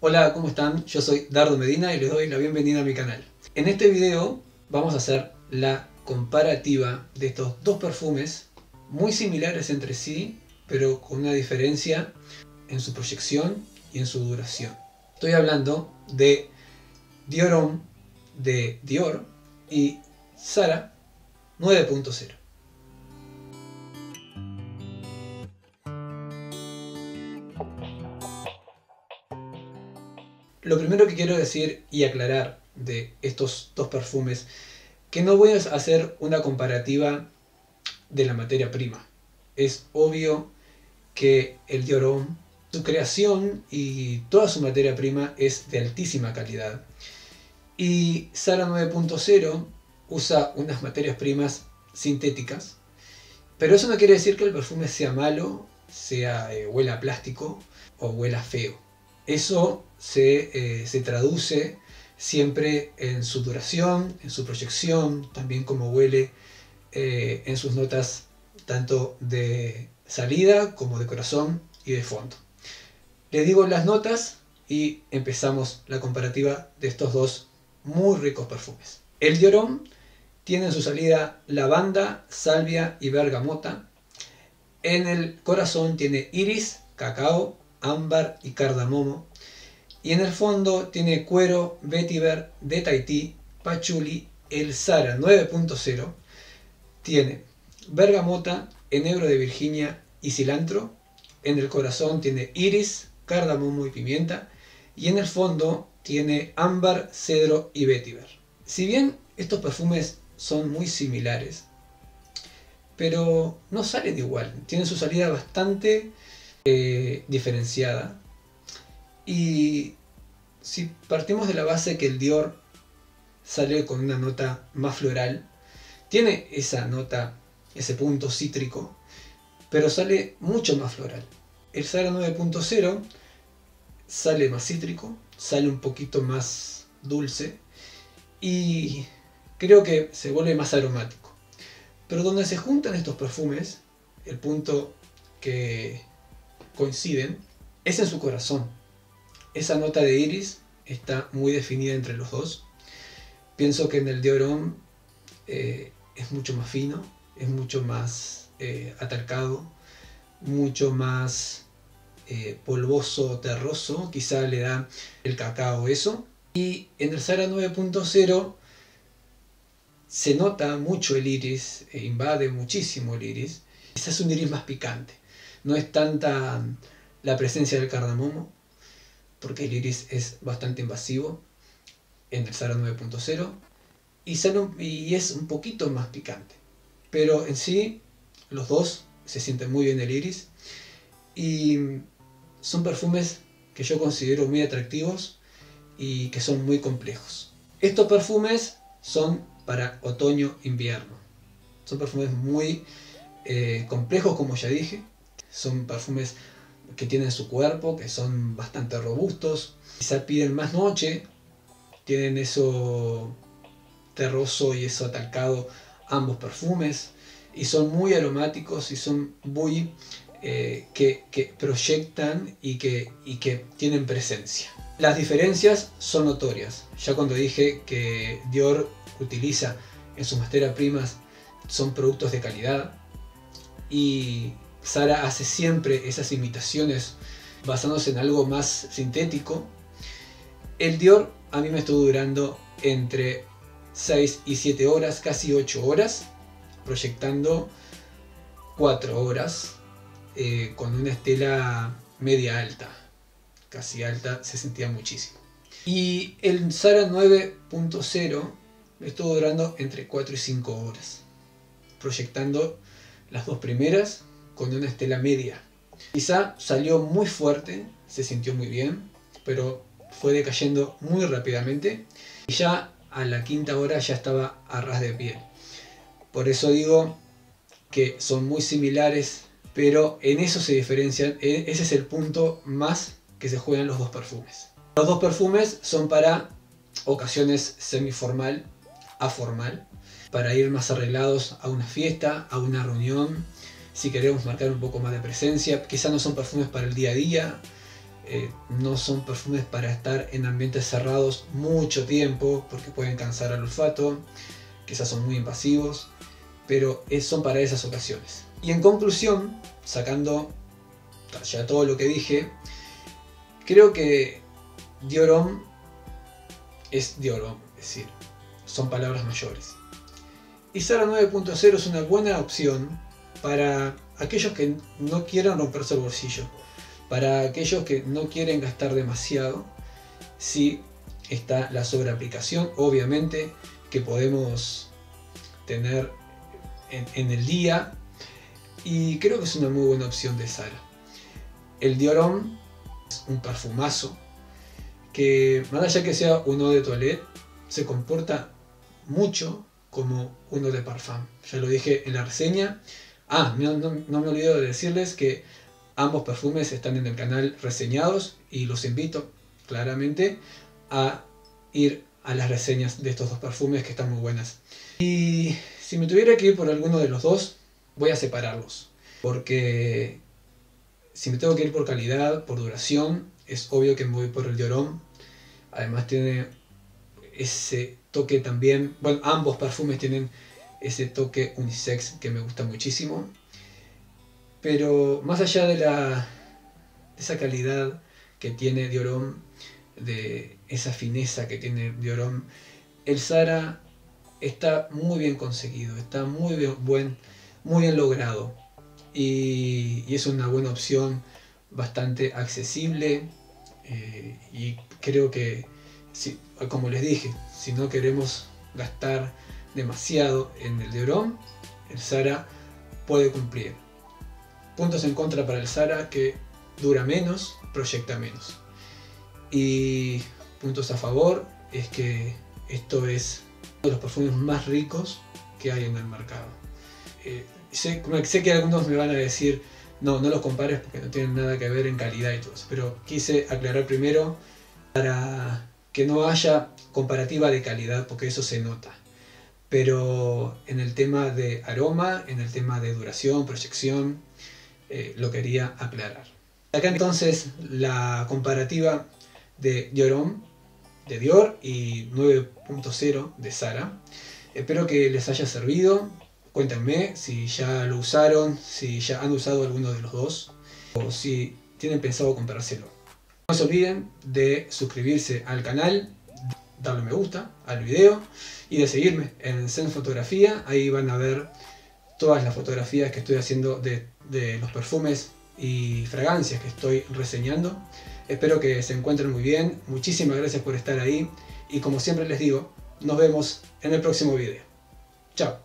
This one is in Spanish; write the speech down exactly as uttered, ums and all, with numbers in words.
Hola, ¿cómo están? Yo soy Dardo Medina y les doy la bienvenida a mi canal. En este video vamos a hacer la comparativa de estos dos perfumes muy similares entre sí, pero con una diferencia en su proyección y en su duración. Estoy hablando de Dior Homme de Dior y Zara nueve punto cero. Lo primero que quiero decir y aclarar de estos dos perfumes, que no voy a hacer una comparativa de la materia prima. Es obvio que el Dior Homme, su creación y toda su materia prima es de altísima calidad. Y Zara nueve punto cero usa unas materias primas sintéticas, pero eso no quiere decir que el perfume sea malo, sea eh, huela a plástico o huela feo. Eso se, eh, se traduce siempre en su duración, en su proyección, también como huele eh, en sus notas tanto de salida como de corazón y de fondo. Les digo las notas y empezamos la comparativa de estos dos muy ricos perfumes. El Dior Homme tiene en su salida lavanda, salvia y bergamota. En el corazón tiene iris, cacao, ámbar y cardamomo. Y en el fondo tiene cuero, vetiver, de Tahití, pachuli. El Zara nueve punto cero tiene bergamota, enebro de Virginia y cilantro. En el corazón tiene iris, cardamomo y pimienta. Y en el fondo tiene ámbar, cedro y vetiver. Si bien estos perfumes son muy similares, pero no salen igual, tienen su salida bastante eh, diferenciada. Y si partimos de la base que el Dior sale con una nota más floral, tiene esa nota, ese punto cítrico, pero sale mucho más floral. El Zara nueve punto cero sale más cítrico, sale un poquito más dulce y creo que se vuelve más aromático. Pero donde se juntan estos perfumes, el punto que coinciden es en su corazón. Esa nota de iris está muy definida entre los dos. Pienso que en el Dior Homme eh, es mucho más fino, es mucho más eh, atarcado, mucho más eh, polvoso, terroso, quizá le da el cacao eso. Y en el Zara nueve punto cero se nota mucho el iris, e invade muchísimo el iris. Quizás es un iris más picante, no es tanta la presencia del cardamomo, porque el iris es bastante invasivo en el Zara nueve punto cero y, y es un poquito más picante. Pero en sí, los dos se sienten muy bien el iris y son perfumes que yo considero muy atractivos y que son muy complejos. Estos perfumes son para otoño-invierno. Son perfumes muy eh, complejos, como ya dije. Son perfumes que tienen su cuerpo, que son bastante robustos. Quizá piden más noche, tienen eso terroso y eso atalcado ambos perfumes, y son muy aromáticos y son muy eh, que, que proyectan y que, y que tienen presencia. Las diferencias son notorias. Ya cuando dije que Dior utiliza en sus materias primas son productos de calidad y Zara hace siempre esas imitaciones basándose en algo más sintético, el Dior a mí me estuvo durando entre seis y siete horas, casi ocho horas, proyectando cuatro horas eh, con una estela media alta, casi alta, se sentía muchísimo. Y el Zara nueve punto cero me estuvo durando entre cuatro y cinco horas, proyectando las dos primeras con una estela media. Quizá salió muy fuerte, se sintió muy bien, pero fue decayendo muy rápidamente y ya a la quinta hora ya estaba a ras de piel. Por eso digo que son muy similares, pero en eso se diferencian. Ese es el punto más que se juegan los dos perfumes. Los dos perfumes son para ocasiones semiformal a formal, para ir más arreglados a una fiesta, a una reunión. Si queremos marcar un poco más de presencia, quizá no son perfumes para el día a día, Eh, no son perfumes para estar en ambientes cerrados mucho tiempo, porque pueden cansar al olfato, quizás son muy invasivos, pero es, son para esas ocasiones. Y en conclusión, sacando ya todo lo que dije, creo que Dior Homme es Dior Homme, es decir, son palabras mayores. Y Zara nueve punto cero es una buena opción para aquellos que no quieran romperse el bolsillo, para aquellos que no quieren gastar demasiado. Sí está la sobreaplicación, obviamente, que podemos tener en, en el día, y creo que es una muy buena opción de Zara. El Dior Homme es un perfumazo que, más allá que sea un eau de toilette, se comporta mucho como un eau de parfum. Ya lo dije en la reseña. Ah, no, no, no me olvido de decirles que ambos perfumes están en el canal reseñados y los invito claramente a ir a las reseñas de estos dos perfumes, que están muy buenas. Y si me tuviera que ir por alguno de los dos, voy a separarlos, porque si me tengo que ir por calidad, por duración, es obvio que me voy por el Dior Homme. Además tiene ese toque también, bueno, ambos perfumes tienen ese toque unisex que me gusta muchísimo. Pero más allá de, la, de esa calidad que tiene Dior Homme, de esa fineza que tiene Dior Homme, el Zara está muy bien conseguido, está muy bien, buen, muy bien logrado. Y, y es una buena opción, bastante accesible. Eh, y creo que, si, como les dije, si no queremos gastar demasiado en el Dior Homme, el Zara puede cumplir. Puntos en contra para el Zara: que dura menos, proyecta menos. Y puntos a favor es que esto es uno de los perfumes más ricos que hay en el mercado. Eh, sé, sé que algunos me van a decir, no, no los compares porque no tienen nada que ver en calidad y todo eso, pero quise aclarar primero para que no haya comparativa de calidad, porque eso se nota. Pero en el tema de aroma, en el tema de duración, proyección, eh, lo quería aclarar. Acá entonces la comparativa de Dior Homme, de Dior, y nueve punto cero de Zara. Espero que les haya servido. Cuéntenme si ya lo usaron, si ya han usado alguno de los dos, o si tienen pensado comprárselo. No se olviden de suscribirse al canal, darle me gusta al video y de seguirme en Zen Fotografía. Ahí van a ver todas las fotografías que estoy haciendo de, de los perfumes y fragancias que estoy reseñando. Espero que se encuentren muy bien. Muchísimas gracias por estar ahí. Y como siempre les digo, nos vemos en el próximo video. Chao.